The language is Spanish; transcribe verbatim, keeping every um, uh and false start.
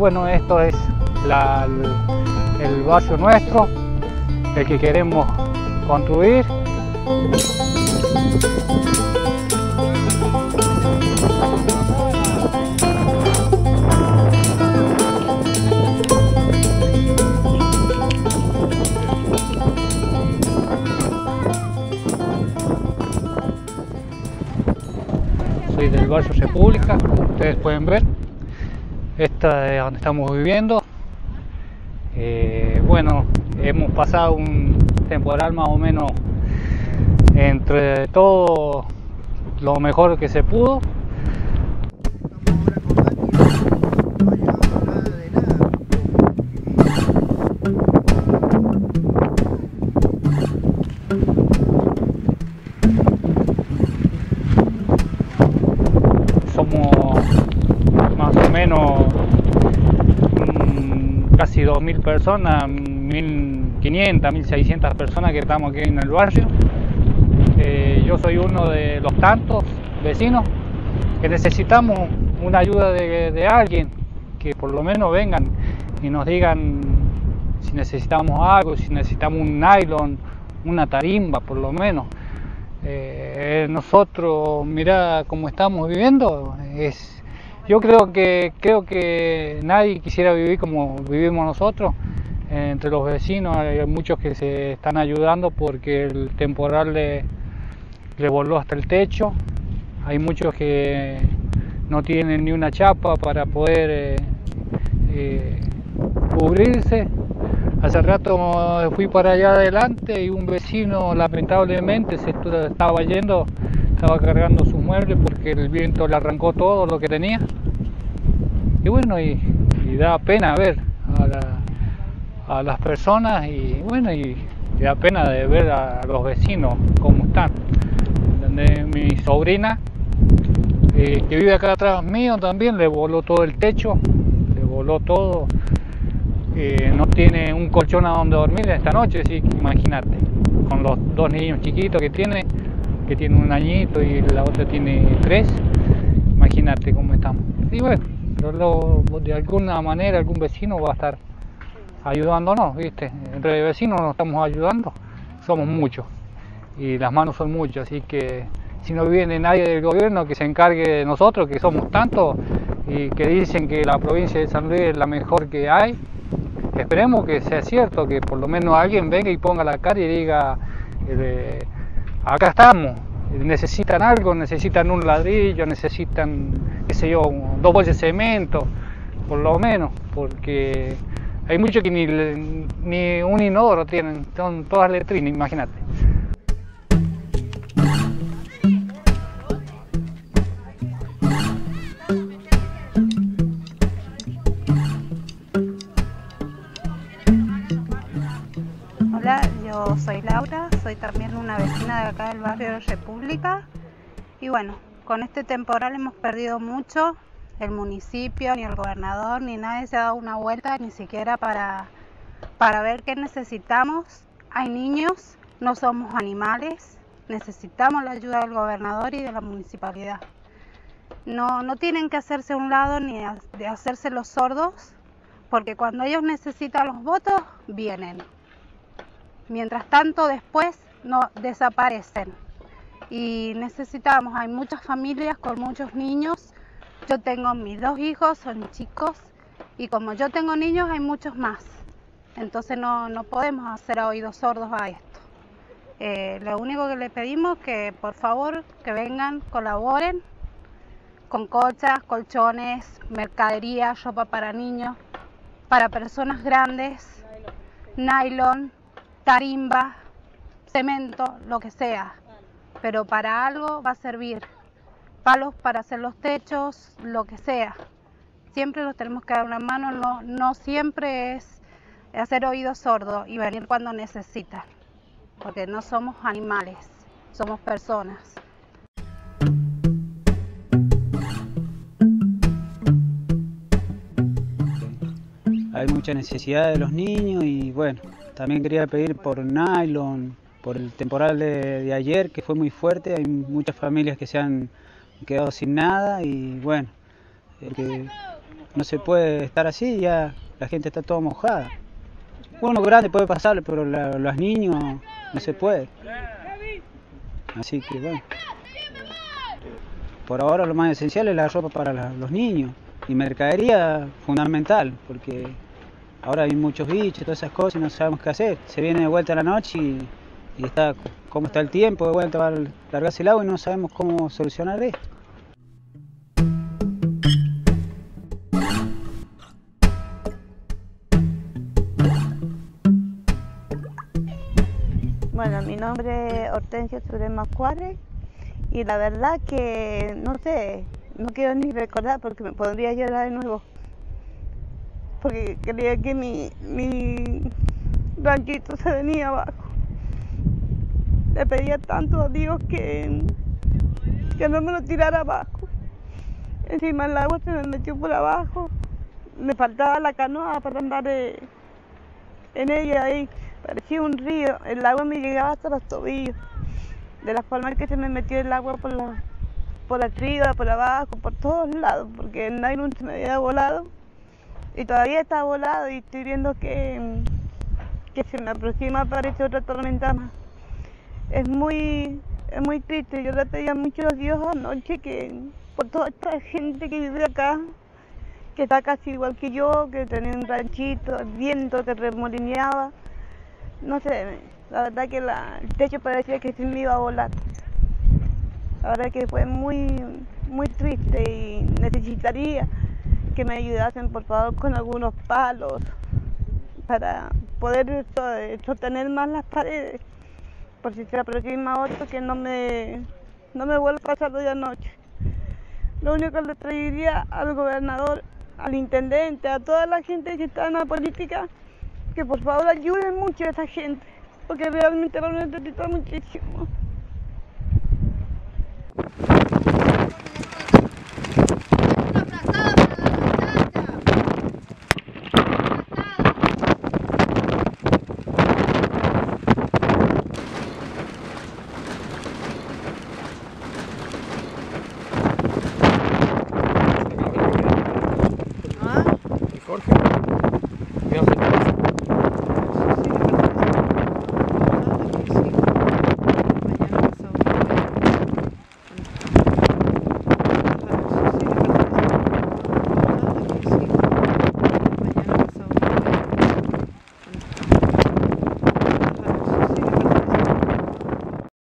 bueno, esto es la, el, el barrio nuestro, el que queremos construir. Soy del barrio República, como ustedes pueden ver. Esta es donde estamos viviendo. Eh, bueno, hemos pasado un temporal más o menos entre todo lo mejor que se pudo. Somos más o menos mmm, casi dos mil personas, mil quinientas, mil seiscientas personas que estamos aquí en el barrio. Eh, yo soy uno de los tantos vecinos que necesitamos una ayuda de, de alguien, que por lo menos vengan y nos digan si necesitamos algo, si necesitamos un nylon, una tarimba por lo menos. Eh, nosotros, mirá cómo estamos viviendo, es, yo creo que, creo que nadie quisiera vivir como vivimos nosotros. Eh, entre los vecinos hay muchos que se están ayudando porque el temporal le, le voló hasta el techo. Hay muchos que no tienen ni una chapa para poder eh, eh, cubrirse. Hace rato fui para allá adelante y un vecino lamentablemente se estaba yendo, estaba cargando sus muebles porque el viento le arrancó todo lo que tenía. Y bueno, y, y da pena ver a, la, a las personas y bueno, y, y da pena de ver a los vecinos cómo están. Donde mi sobrina, eh, que vive acá atrás mío, también le voló todo el techo, le voló todo. Eh, no tiene un colchón a donde dormir esta noche, sí, imagínate, con los dos niños chiquitos que tiene, que tiene un añito y la otra tiene tres, imagínate cómo estamos. Y bueno, pero lo, de alguna manera algún vecino va a estar ayudándonos, ¿viste? Entre vecinos nos estamos ayudando, somos muchos y las manos son muchas, así que si no viene nadie del gobierno que se encargue de nosotros, que somos tantos y que dicen que la provincia de San Luis es la mejor que hay. Esperemos que sea cierto, que por lo menos alguien venga y ponga la cara y diga, eh, acá estamos, necesitan algo, necesitan un ladrillo, necesitan, qué sé yo, dos bolsas de cemento, por lo menos, porque hay muchos que ni, ni un inodoro tienen, son todas letrinas, imagínate. Hola, yo soy Laura, soy también una vecina de acá del barrio República y bueno, con este temporal hemos perdido mucho. El municipio, ni el gobernador, ni nadie se ha dado una vuelta ni siquiera para, para ver qué necesitamos. Hay niños, no somos animales, necesitamos la ayuda del gobernador y de la municipalidad. No, no tienen que hacerse a un lado ni de hacerse los sordos, porque cuando ellos necesitan los votos, vienen. Mientras tanto, después no desaparecen y necesitamos, hay muchas familias con muchos niños. Yo tengo mis dos hijos, son chicos, y como yo tengo niños hay muchos más, entonces no, no podemos hacer oídos sordos a esto. Eh, lo único que le pedimos es que por favor que vengan, colaboren con colchas, colchones, mercadería, ropa para niños, para personas grandes, nylon, tarimba, cemento, lo que sea, pero para algo va a servir. Palos para hacer los techos, lo que sea. Siempre los tenemos que dar una mano, no, no siempre es hacer oídos sordos y venir cuando necesitan, porque no somos animales, somos personas. Hay mucha necesidad de los niños y bueno, también quería pedir por nylon, por el temporal de, de ayer que fue muy fuerte. Hay muchas familias que se han quedado sin nada y bueno, que no se puede estar así, ya la gente está toda mojada. Uno grande puede pasarle, pero la, los niños no se puede. Así que bueno, por ahora lo más esencial es la ropa para la, los niños y mercadería fundamental, porque ahora hay muchos bichos, todas esas cosas y no sabemos qué hacer. Se viene de vuelta la noche y, y está cómo está el tiempo, de vuelta va a largarse el agua y no sabemos cómo solucionar esto. Bueno, mi nombre es Hortensia Surema Juárez y la verdad que no sé, no quiero ni recordar porque me podría llorar de nuevo. Porque creía que mi, mi ranchito se venía abajo. Le pedía tanto a Dios que, que no me lo tirara abajo. Encima el agua se me metió por abajo. Me faltaba la canoa para andar de, en ella ahí. Parecía un río, el agua me llegaba hasta los tobillos. De la forma que se me metió el agua por, la, por arriba, por abajo, por todos lados, porque el nylon se me había volado. Y todavía está volado y estoy viendo que, que se me aproxima, parece otra tormenta más. Es muy, es muy triste. Yo le pedía mucho a Dios anoche que por toda esta gente que vive acá, que está casi igual que yo, que tenía un ranchito, el viento que remolineaba. No sé, la verdad que la, el techo parecía que se me iba a volar. La verdad que fue muy, muy triste y necesitaría que me ayudasen por favor con algunos palos para poder sostener más las paredes, por si se aproxima otro que no me, no me vuelva a pasar de anoche. Lo único que le pediría al gobernador, al intendente, a toda la gente que está en la política, que por favor ayuden mucho a esa gente, porque realmente lo necesito muchísimo.